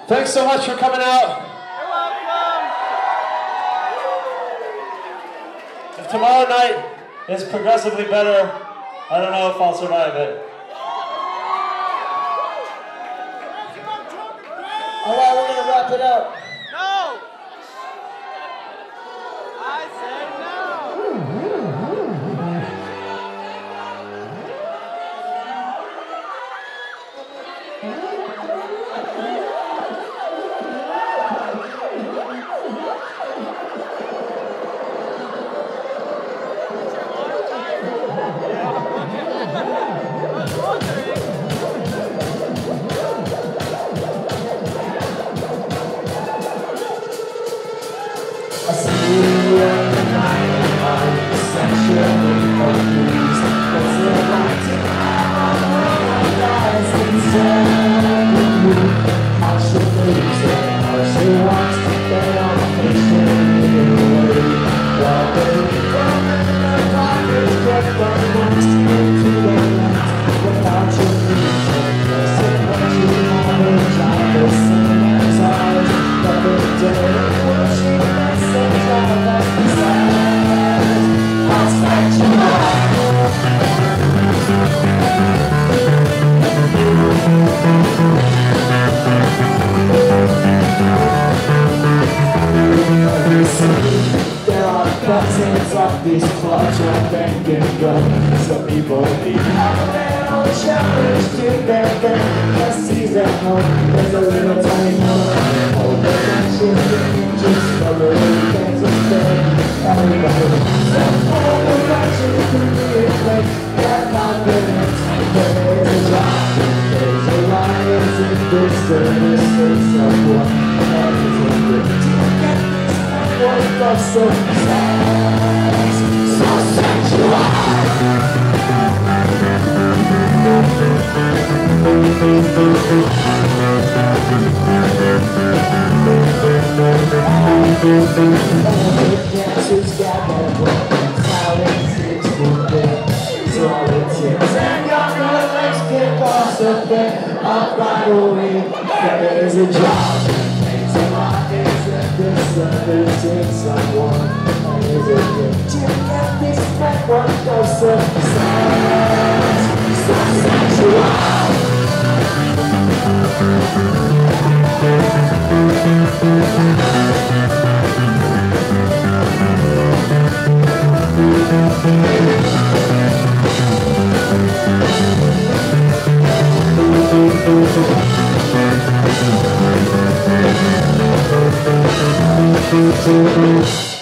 Thanks so much for coming out. You're welcome. If tomorrow night is progressively better, I don't know if I'll survive it. All right, we're gonna wrap it up. No. I said no. I see you in the night, I'm sexually confused. What's it like to have my eyes inside of you? How she moves and how she wants to stay on patiently away. Walking from the darkest just amongst into the light. Without your music, guessing what you want to try to sing as ours. Every day, wishing that sometimes I can stand. I'll expect you There are thousands of these clubs where they can go. Some people need have their own challenge to their band. A season home, there's a little tiny home. Hold the matches, just a little dance of bed. Everybody, some hold the matches to reflect their confidence. There's a job, there's a lions in this service. There's someone that isn't good to get this network of so sad, so sensual. Dancers gather when silence is moving. Solitaires and younger legs kick off the bed of rivalry. There is a job, makes a lot, isn't this everything someone? And is it good to get this network of success? So sensual. Thank you.